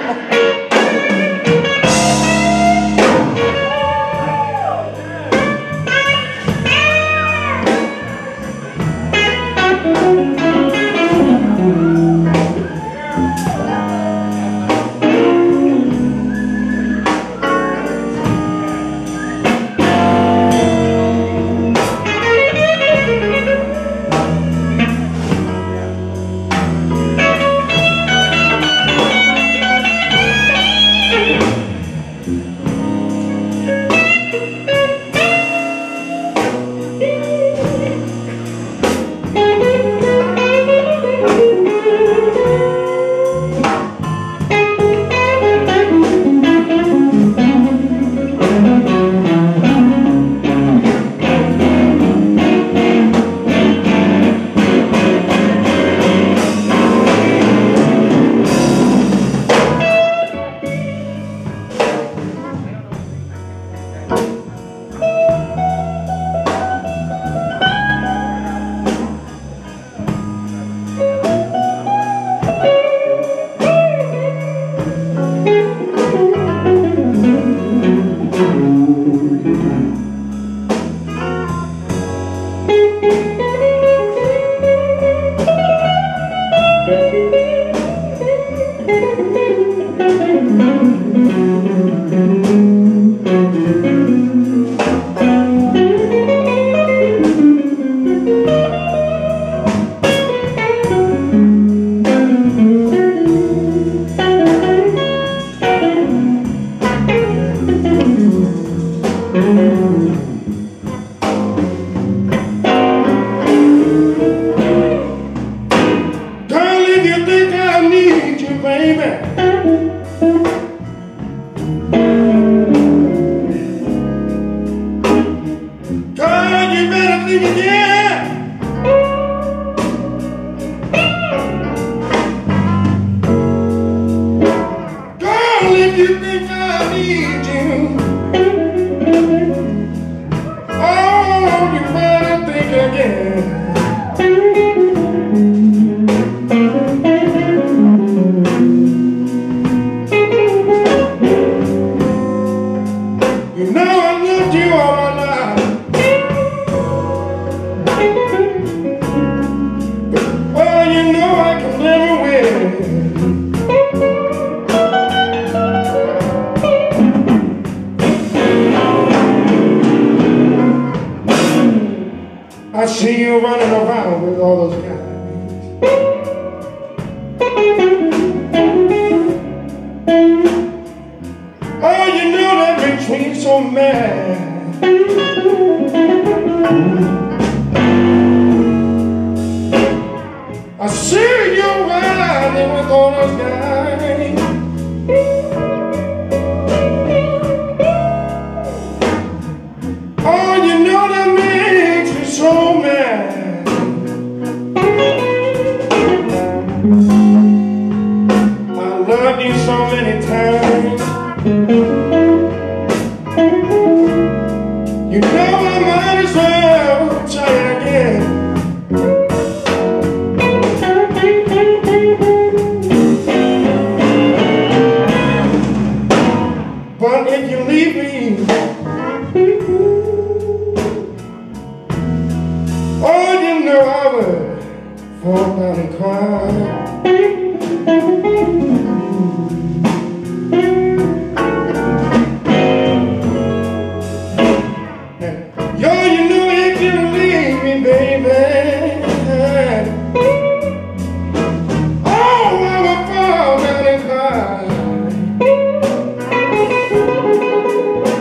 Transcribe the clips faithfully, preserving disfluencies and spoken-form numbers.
I see you running around with all those guys. Oh, you know that makes me so mad. I see you riding with all those guys. Oh, you know that makes me so mad. I loved you so many times. You know I might as well try it again. But if you leave me, oh, you know I would fall down and cry. Yo, you know if you leave me, baby, oh, I would fall down and cry.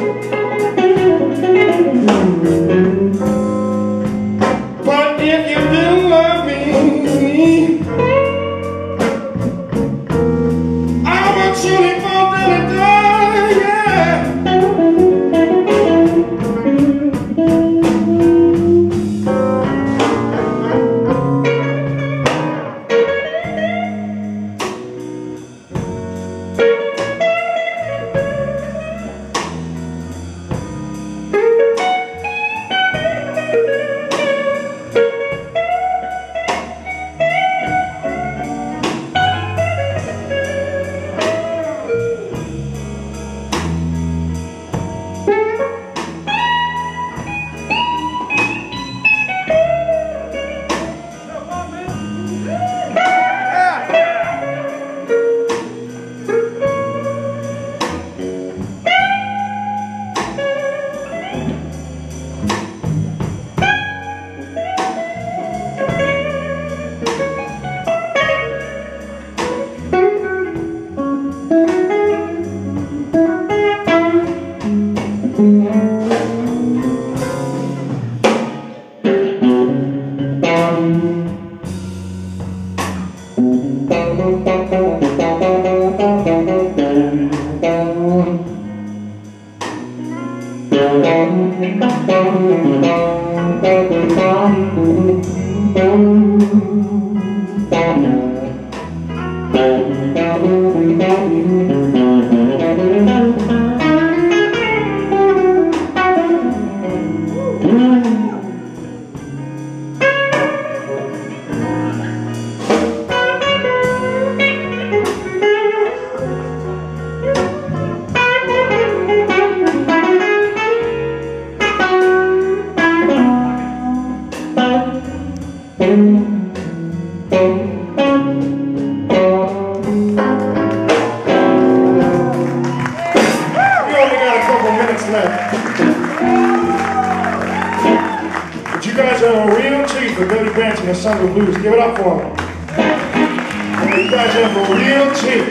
have a real treat for Billy Branch and the Sons of Blues. Give it up for him. You guys have a real treat.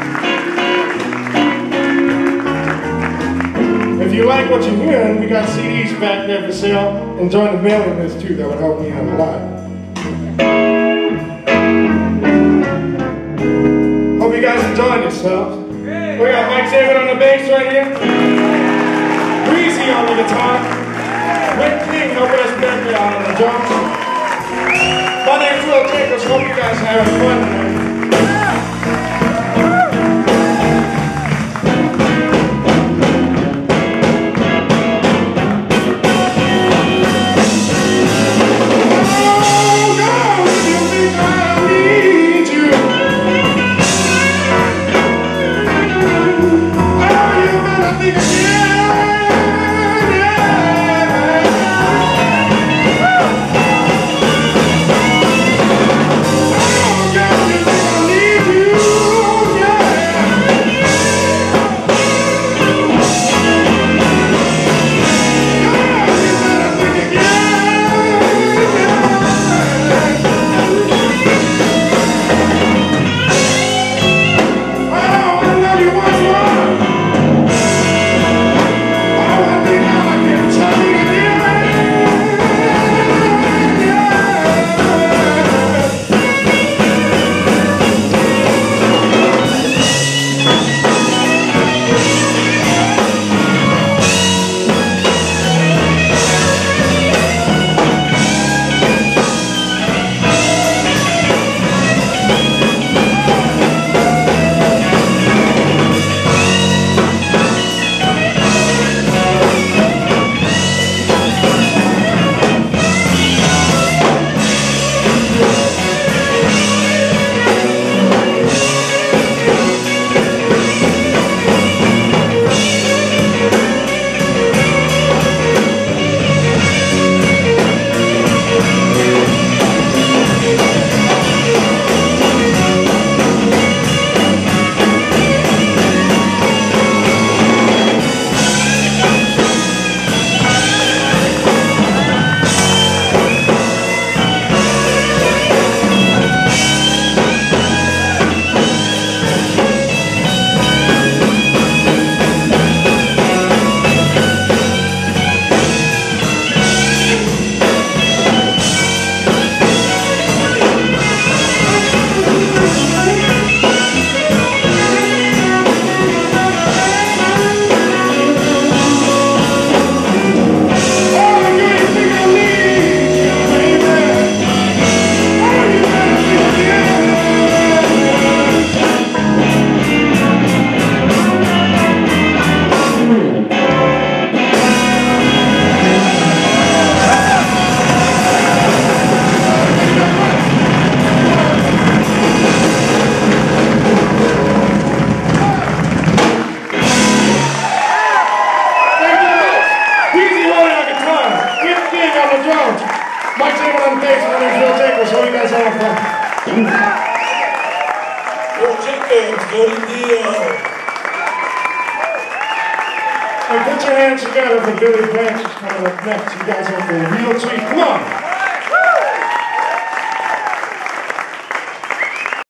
If you like what you're hearing, we got C Ds back there for sale. And join the mailing list too. That would help me out a lot. Hope you guys enjoying yourselves. We got Mike David on the bass right here. Breezy on the guitar. Rick King helping us back there on the drums. My name's Will Jacobs. Hope you guys are having fun tonight. Mike David on the bass, my name's Will Jacobs. Hope you guys having fun. Will Jacobs, good deal. And put your hands together for Billy Branch, who's coming up next. You guys are for a real treat. Come on.